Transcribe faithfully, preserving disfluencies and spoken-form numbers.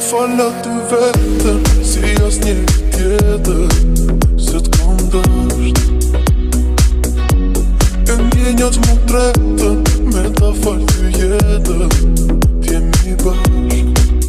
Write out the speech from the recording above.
Fala ty vetëm, si as një tjetër, se t'kom dësht. E ndjenjat mu tretën, me ta fal